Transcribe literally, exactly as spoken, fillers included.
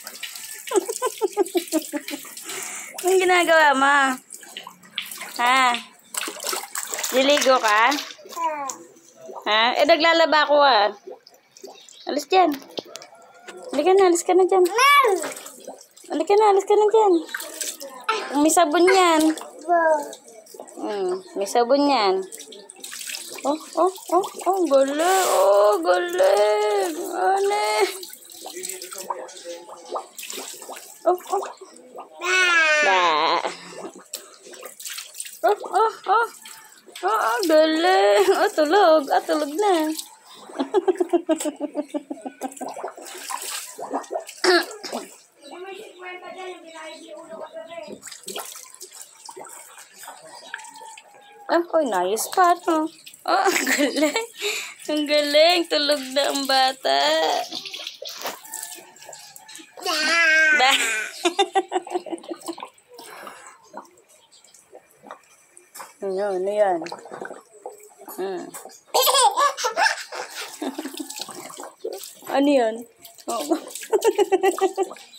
Anong ginagawa mo? Ha? Liligo ka? Ha? Eh, naglalaba ako ah. Alis dyan. Halika na, alis ka na dyan. Halika na, alis ka na dyan. May sabon yan. Hmm, may sabon yan. Oh, oh, oh, oh, galing. Oh, galing. Ane. Oh, oh. Ba. Oh, oh, oh. Oh, oh, galing. Oh, tulog. Ah, tulog na. Ah, oh, nice pa, no? Oh, ang galing. Ang galing. Tulog na ang bata. Da. Ano, ano yan? Hmm. Ano yan? Oh.